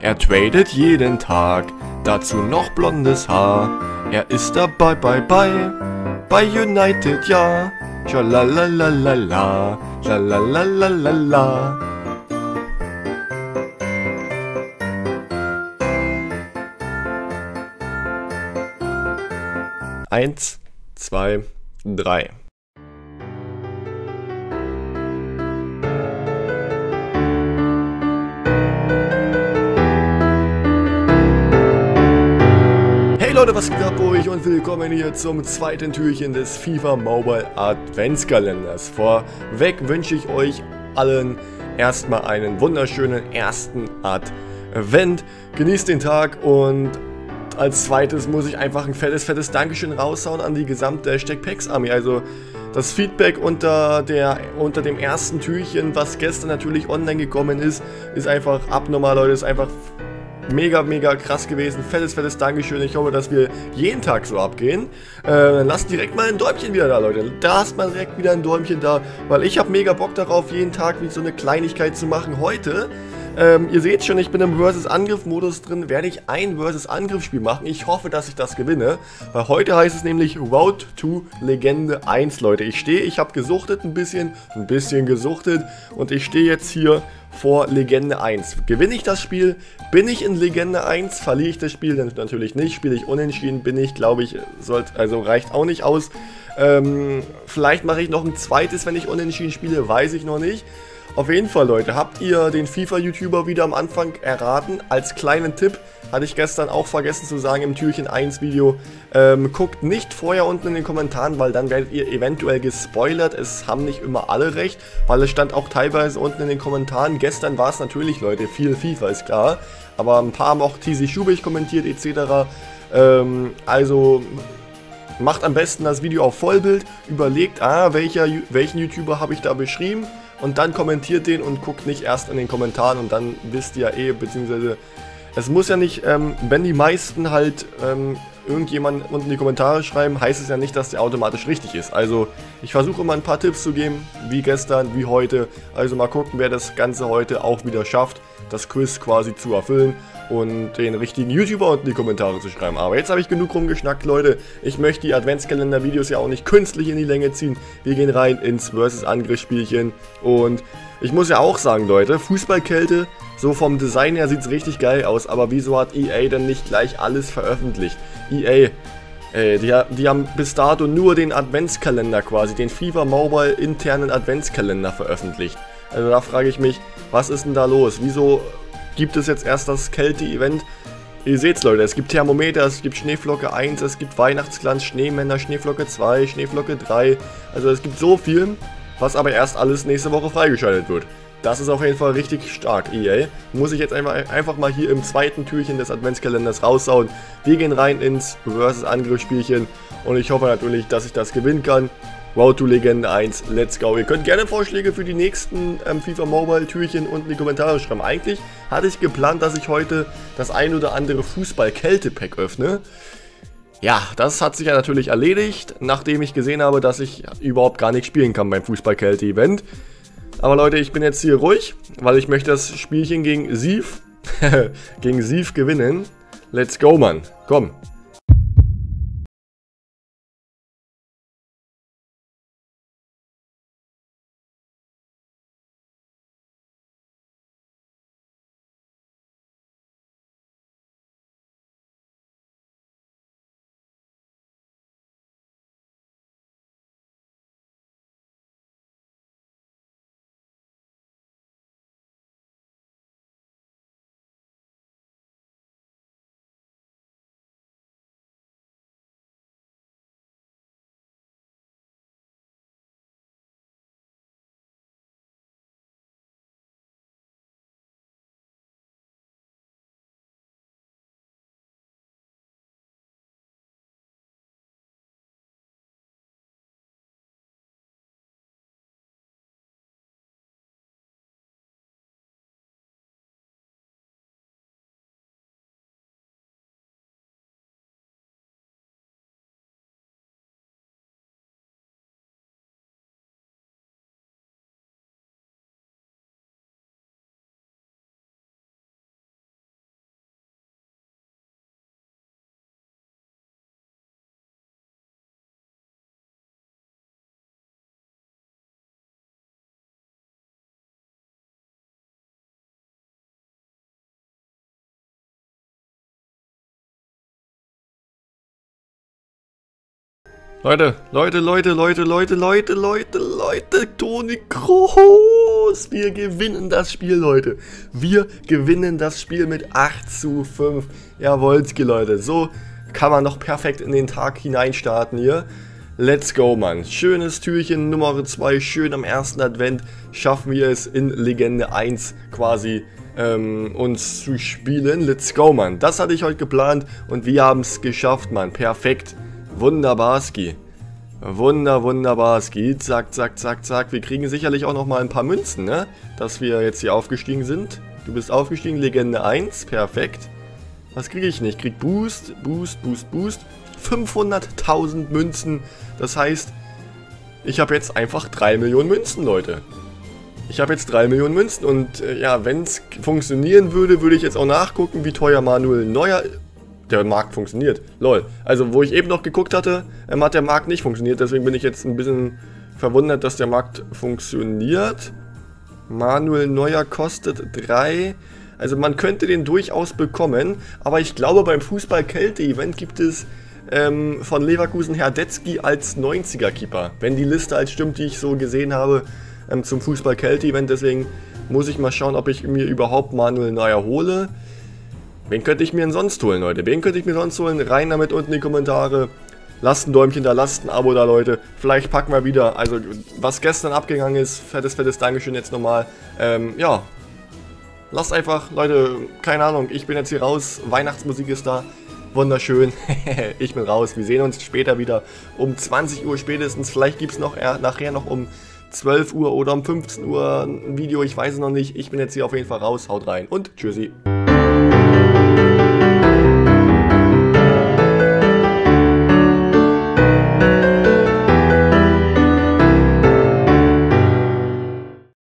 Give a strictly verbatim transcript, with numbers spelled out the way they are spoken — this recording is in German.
Er tradet jeden Tag, dazu noch blondes Haar. Er ist dabei, bye, bye, bei United, ja. Schalalalala, schalalalala. Eins, zwei, drei. Hey Leute, was geht ab euch und willkommen hier zum zweiten Türchen des FIFA Mobile Adventskalenders. Vorweg wünsche ich euch allen erstmal einen wunderschönen ersten Advent. Genießt den Tag und als zweites muss ich einfach ein fettes, fettes Dankeschön raushauen an die gesamte Steckpacks-Armee. Also das Feedback unter, der, unter dem ersten Türchen, was gestern natürlich online gekommen ist, ist einfach abnormal, Leute. Ist einfach mega, mega krass gewesen. Fettes, fettes Dankeschön. Ich hoffe, dass wir jeden Tag so abgehen. Äh, dann lasst direkt mal ein Däumchen wieder da, Leute. Da ist mal direkt wieder ein Däumchen da, weil ich habe mega Bock darauf, jeden Tag wie so eine Kleinigkeit zu machen. Heute Ähm, ihr seht schon, ich bin im Versus-Angriff-Modus drin, werde ich ein Versus-Angriff-Spiel machen. Ich hoffe, dass ich das gewinne, weil heute heißt es nämlich Road to Legende eins, Leute. Ich stehe, ich habe gesuchtet ein bisschen, ein bisschen gesuchtet und ich stehe jetzt hier vor Legende eins. Gewinne ich das Spiel? Bin ich in Legende eins? Verliere ich das Spiel? Dann natürlich nicht. Spiele ich unentschieden? Bin ich, glaube ich, sollte, also reicht auch nicht aus. Ähm, vielleicht mache ich noch ein zweites, wenn ich unentschieden spiele, weiß ich noch nicht. Auf jeden Fall, Leute, habt ihr den FIFA-YouTuber wieder am Anfang erraten? Als kleinen Tipp, hatte ich gestern auch vergessen zu sagen im Türchen eins Video, ähm, guckt nicht vorher unten in den Kommentaren, weil dann werdet ihr eventuell gespoilert. Es haben nicht immer alle recht, weil es stand auch teilweise unten in den Kommentaren. Gestern war es natürlich, Leute, viel FIFA, ist klar, aber ein paar haben auch T C Schubich kommentiert et cetera. Ähm, also macht am besten das Video auf Vollbild, überlegt, ah, welcher, welchen YouTuber habe ich da beschrieben, und dann kommentiert den und guckt nicht erst in den Kommentaren und dann wisst ihr ja eh, beziehungsweise es muss ja nicht, ähm, wenn die meisten halt ähm, irgendjemand unten in die Kommentare schreiben, heißt es ja nicht, dass der automatisch richtig ist. Also ich versuche immer ein paar Tipps zu geben, wie gestern, wie heute. Also mal gucken, wer das Ganze heute auch wieder schafft, das Quiz quasi zu erfüllen und den richtigen YouTuber unten in die Kommentare zu schreiben. Aber jetzt habe ich genug rumgeschnackt, Leute. Ich möchte die Adventskalender-Videos ja auch nicht künstlich in die Länge ziehen. Wir gehen rein ins Versus-Angriff-Spielchen. Und ich muss ja auch sagen, Leute, Fußballkälte, so vom Design her sieht es richtig geil aus. Aber wieso hat E A denn nicht gleich alles veröffentlicht? E A, ey, die, die haben bis dato nur den Adventskalender quasi, den FIFA Mobile internen Adventskalender veröffentlicht. Also da frage ich mich, was ist denn da los? Wieso gibt es jetzt erst das Kälte-Event? Ihr seht's, Leute, es gibt Thermometer, es gibt Schneeflocke eins, es gibt Weihnachtsglanz, Schneemänner, Schneeflocke zwei, Schneeflocke drei. Also es gibt so viel, was aber erst alles nächste Woche freigeschaltet wird. Das ist auf jeden Fall richtig stark, E A. Muss ich jetzt einfach, einfach mal hier im zweiten Türchen des Adventskalenders raushauen. Wir gehen rein ins Versus-Angriff-Spielchen und ich hoffe natürlich, dass ich das gewinnen kann. Road to Legende eins, let's go. Ihr könnt gerne Vorschläge für die nächsten ähm, FIFA Mobile Türchen unten in die Kommentare schreiben. Eigentlich hatte ich geplant, dass ich heute das ein oder andere Fußball-Kälte-Pack öffne. Ja, das hat sich ja natürlich erledigt, nachdem ich gesehen habe, dass ich überhaupt gar nicht spielen kann beim Fußball-Kälte-Event. Aber Leute, ich bin jetzt hier ruhig, weil ich möchte das Spielchen gegen Sief, gegen Sief gewinnen. Let's go, Mann. Komm. Leute, Leute, Leute, Leute, Leute, Leute, Leute, Leute, Toni Kroos. Wir gewinnen das Spiel, Leute. Wir gewinnen das Spiel mit acht zu fünf. Jawolski, Leute. So kann man noch perfekt in den Tag hineinstarten hier. Let's go, Mann. Schönes Türchen Nummer zwei. Schön am ersten Advent schaffen wir es in Legende eins quasi ähm, uns zu spielen. Let's go, Mann. Das hatte ich heute geplant und wir haben es geschafft, Mann. Perfekt. Wunderbarski. Wunder, wunderbarski. Zack, zack, zack, zack. Wir kriegen sicherlich auch noch mal ein paar Münzen, ne? Dass wir jetzt hier aufgestiegen sind. Du bist aufgestiegen, Legende eins. Perfekt. Was kriege ich nicht? Ich krieg Boost, Boost, Boost, Boost. fünfhunderttausend Münzen. Das heißt, ich habe jetzt einfach drei Millionen Münzen, Leute. Ich habe jetzt drei Millionen Münzen und äh, ja, wenn es funktionieren würde, würde ich jetzt auch nachgucken, wie teuer Manuel Neuer ist. Der Markt funktioniert. Lol. Also, wo ich eben noch geguckt hatte, ähm, hat der Markt nicht funktioniert. Deswegen bin ich jetzt ein bisschen verwundert, dass der Markt funktioniert. Manuel Neuer kostet drei. Also, man könnte den durchaus bekommen. Aber ich glaube, beim Fußball-Kälte-Event gibt es ähm, von Leverkusen Hradecky als neunziger-Keeper. Wenn die Liste halt stimmt, die ich so gesehen habe ähm, zum Fußball-Kälte-Event. Deswegen muss ich mal schauen, ob ich mir überhaupt Manuel Neuer hole. Wen könnte ich mir denn sonst holen, Leute? Wen könnte ich mir sonst holen? Rein damit unten in die Kommentare. Lasst ein Däumchen da, lasst ein Abo da, Leute. Vielleicht packen wir wieder, also was gestern abgegangen ist, fettes, fettes Dankeschön jetzt nochmal. Ähm, ja. Lasst einfach, Leute, keine Ahnung, ich bin jetzt hier raus. Weihnachtsmusik ist da. Wunderschön. Ich bin raus. Wir sehen uns später wieder um zwanzig Uhr spätestens. Vielleicht gibt es noch äh, nachher noch um zwölf Uhr oder um fünfzehn Uhr ein Video. Ich weiß es noch nicht. Ich bin jetzt hier auf jeden Fall raus. Haut rein und tschüssi.